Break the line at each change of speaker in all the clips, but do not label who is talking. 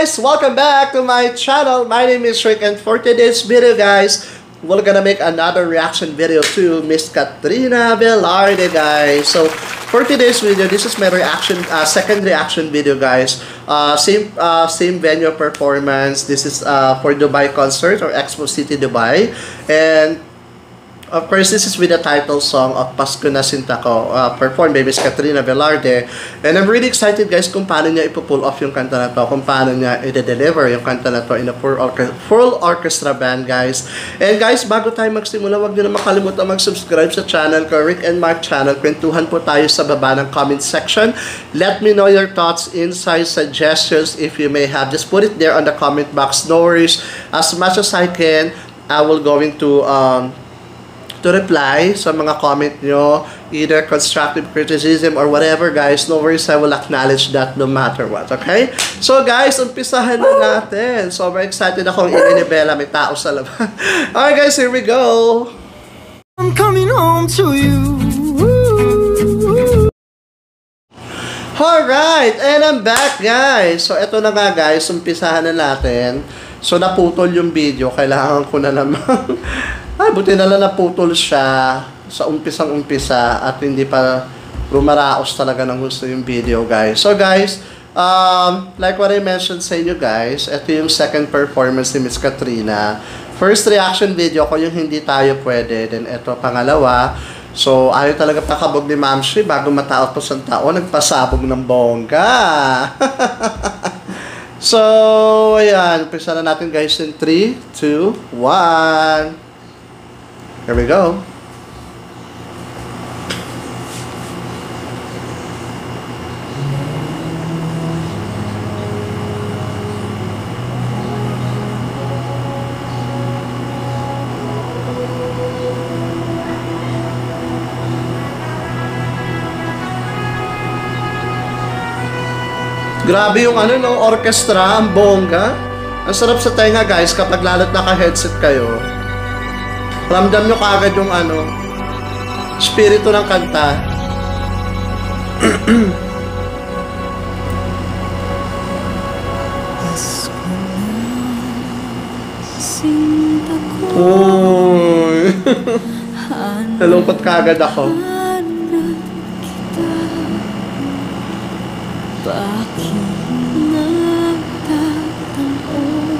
guys! Welcome back to my channel. My name is Rick, and for today's video guys, we're gonna make another reaction video to Miss Katrina Velarde guys. So for today's video, this is my reaction, second reaction video guys. Same venue performance. This is for Dubai concert or Expo City Dubai, and of course, this is with the title song of Pasko na Sinta Ko, performed by Miss Katrina Velarde. And I'm really excited guys kung paano niya ipo-pull off yung kanta na to, kung paano niya i-deliver yung kanta na to in a full orchestra band guys. And guys, bago tayo magsimula, huwag niyo na makalimutan mag-subscribe sa channel ko, Rick and Mark channel. Kwentuhan po tayo sa baba ng comment section. Let me know your thoughts, insights, suggestions if you may have. Just put it there on the comment box. No worries. As much as I can, I will going to reply sa mga comment nyo, either constructive criticism or whatever guys. No worries, I will acknowledge that no matter what, okay? So guys, umpisahan na natin. So very excited akong ininibela, may tao sa labas. Alright guys, here we go. I'm coming home to you. Alright, and I'm back guys. So eto na nga guys, umpisahan na natin. So naputol yung video, kailangan ko na naman ay, buti na lang naputol siya sa umpisang-umpisa at hindi pa rumaraos talaga ng gusto yung video, guys. So, guys, like what I mentioned sa inyo, guys, ito yung second performance ni Miss Katrina. First reaction video ko yung hindi tayo pwede. Then, ito, pangalawa. So, ayaw talaga pakabog ni Ma'am Shi bago mataot po sa tao, nagpasabog ng bongga. So, ayan. Umpisa na natin, guys, in 3, 2, 1. Here we go. Grabe yung ano, no, orchestra, ang bongga. Ang sarap sa tenga guys kapag lalo't naka-headset kayo. Ramdam nyo kaagad yung ano, spirito ng kanta. Uy. Nalungkot kaagad ako.
Bakit nagtatampo?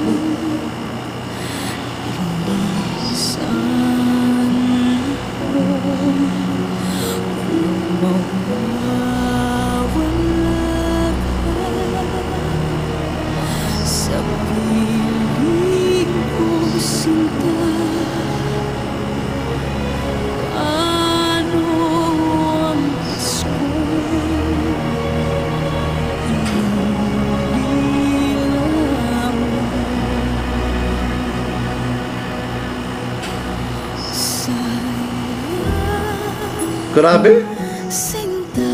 Grabe.
Sinta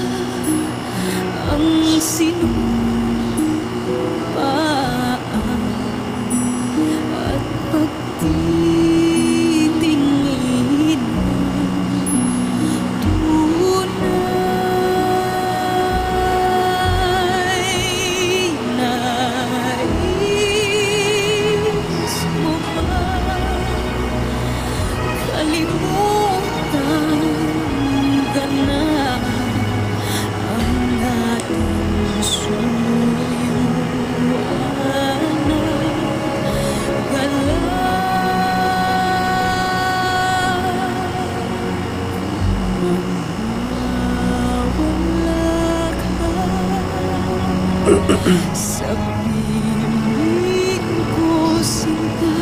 ang sinupaan at pagtitingin tunay. Nais mo ba kalimutan na ang ating suyuan na galaw? Mawala ka sa piling ko, sinta.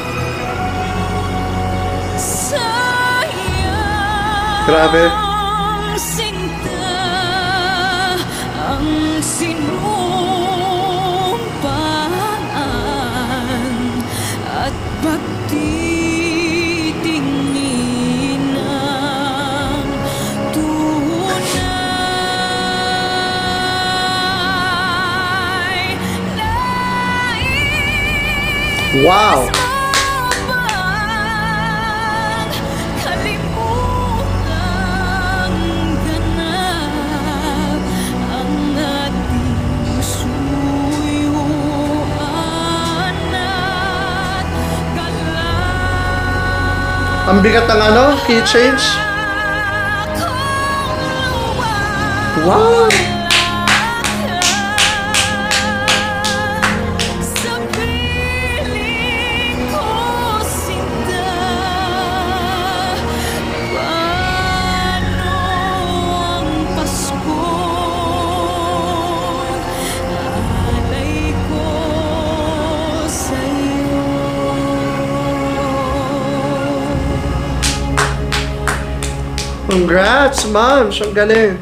Grabe.
sinta ang sinumpaan at pagtitingin ng tunay. Nais
Wow!
mo bang kalimutan ganap ang ating suyuan at galak?
Ang bigat ng ano, key change. Wow!
Sa piling ko sinta, paano ang Pasko? Alay ko sa'yo.
Congrats, ma'am! Ang galing.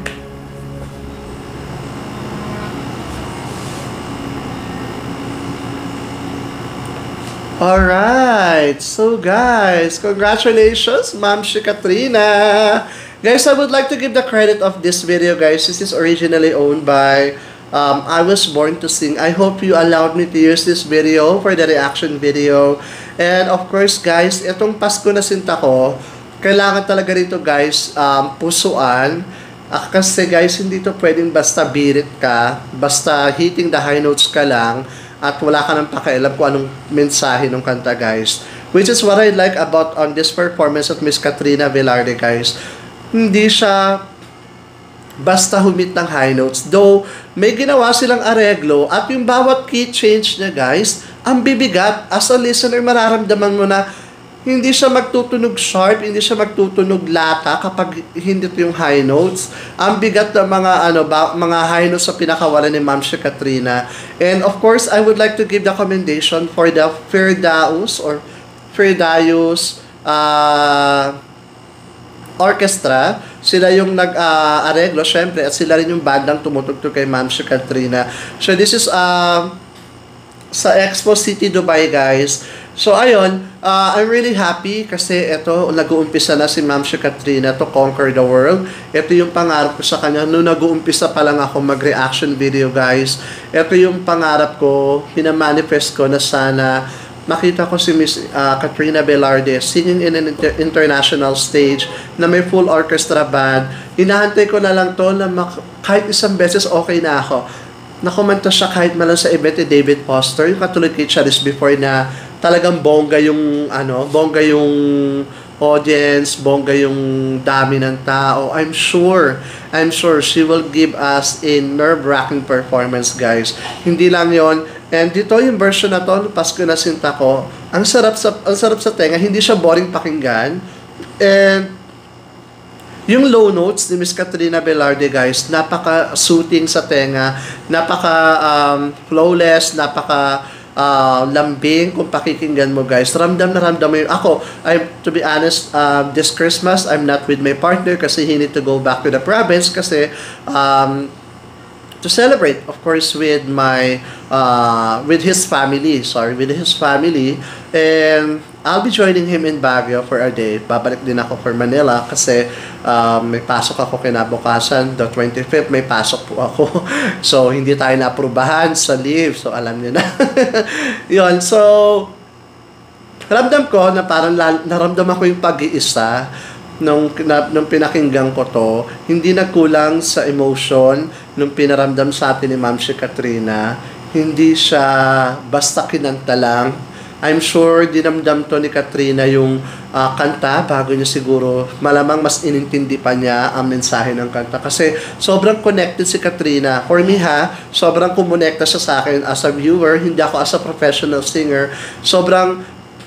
Alright, so guys, congratulations, Ma'am Shi Katrina. Guys, I would like to give the credit of this video, guys. This is originally owned by I Was Born to Sing. I hope you allowed me to use this video for the reaction video. And of course, guys, itong Pasko na Sinta ko, kailangan talaga rito, guys, pusuan. Kasi guys, hindi to pwedeng basta birit ka, basta hitting the high notes ka lang, at wala ka nang pakialam kung anong mensahe ng kanta, guys. Which is what I like about on this performance of Miss Katrina Velarde, guys. Hindi siya basta humit ng high notes. Though, may ginawa silang areglo at yung bawat key change niya, guys, ang bibigat. As a listener, mararamdaman mo na hindi siya magtutunog sharp, hindi siya magtutunog lata kapag hindi yung high notes. Ang bigat ng mga mga high notes sa pinakawalan ni Ma'am Shi Katrina. And of course, I would like to give the commendation for the Firdaus Orchestra. Sila yung nag-areglo, syempre, at sila rin yung bandang tumutugtog kay Ma'am Shi Katrina. So this is sa Expo City, Dubai, guys. So, ayun, I'm really happy kasi ito, nag-uumpisa na si Ma'am Shi Katrina to conquer the world. Ito yung pangarap ko sa kanya. Noong nag-uumpisa pa lang ako mag-reaction video, guys. Ito yung pangarap ko, pinamanifest ko na sana makita ko si Miss Katrina Velarde singing in an international stage na may full orchestra band. Hinahantay ko na lang to na kahit isang beses okay na ako. Nakomento siya kahit malang sa event ni David Foster, yung katulad kay Charis before na talagang bongga yung bongga yung audience, bongga yung dami ng tao. I'm sure she will give us a nerve-wracking performance, guys. Hindi lang yon. And dito yung version na to, Pasko na Sinta ko, ang sarap sa tenga, hindi siya boring pakinggan. And yung low notes ni Miss Katrina Velarde, guys, napaka-soothing sa tenga, napaka-flawless, lambing kung pakikinggan mo, guys. Ramdam na ramdam mo yun. Ako, to be honest, this Christmas, I'm not with my partner kasi he need to go back to the province kasi to celebrate, of course, with his family. And I'll be joining him in Baguio for a day. Babalik din ako for Manila kasi may pasok ako kinabukasan. The 25th, may pasok po ako. So, hindi tayo naaprubahan sa leave. So, alam niyo na. Yun. So, ramdam ko na parang naramdaman ko yung pag-iisa nung pinakinggan ko to. Hindi nagkulang sa emotion nung pinaramdam sa atin ni Ma'am Shi Katrina. Hindi siya basta kinanta lang. I'm sure dinamdam to ni Katrina yung kanta bago niya siguro malamang mas inintindi pa niya ang mensahe ng kanta kasi sobrang connected si Katrina. For me sobrang kumonekta siya sa akin as a viewer, hindi ako as a professional singer. Sobrang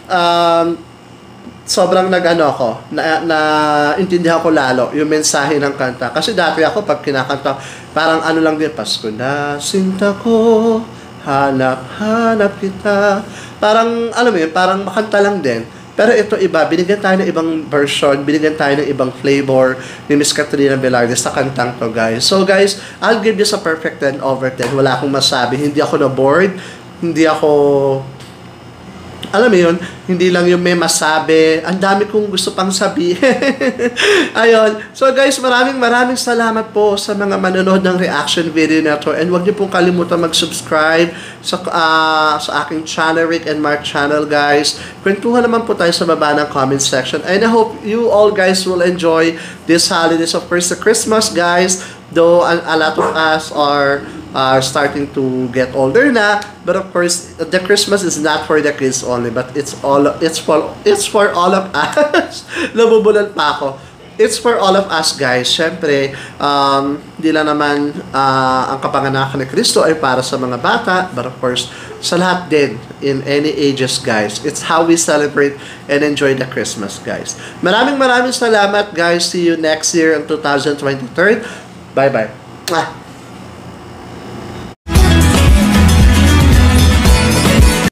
intindihan ko lalo yung mensahe ng kanta. Kasi dati ako pag kinakanta, parang lang din, Pasko na Sinta ko, hanap-hanap kita. Parang, alam mo yun, parang makanta lang din. Pero ito iba, binigyan tayo ng ibang version, binigyan tayo ng ibang flavor ni Miss Katrina Velarde sa kantang to, guys. So guys, I'll give this a perfect 10 over 10. Wala akong masabi, hindi ako na-bored, hindi ako, alam mo yun, hindi lang yung may masabi. Ang dami kong gusto pang sabihin. Ayun. So guys, maraming salamat po sa mga manonood ng reaction video na to. And huwag niyo pong kalimutan mag-subscribe sa aking channel, Rick and Mark channel, guys. Kwentuhan naman po tayo sa baba ng comment section. And I hope you all guys will enjoy this holidays. Of course, the Christmas, guys. Though a lot of us are starting to get older na, but of course the Christmas is not for the kids only, but it's for all of us. Nabubulan pa ako. It's for all of us, guys. Syempre, hindi lang naman ang kapanganakan ni Kristo ay para sa mga bata, but of course sa lahat din, in any ages, guys. It's how we celebrate and enjoy the Christmas, guys. Maraming salamat, guys. See you next year in 2023. Bye-bye.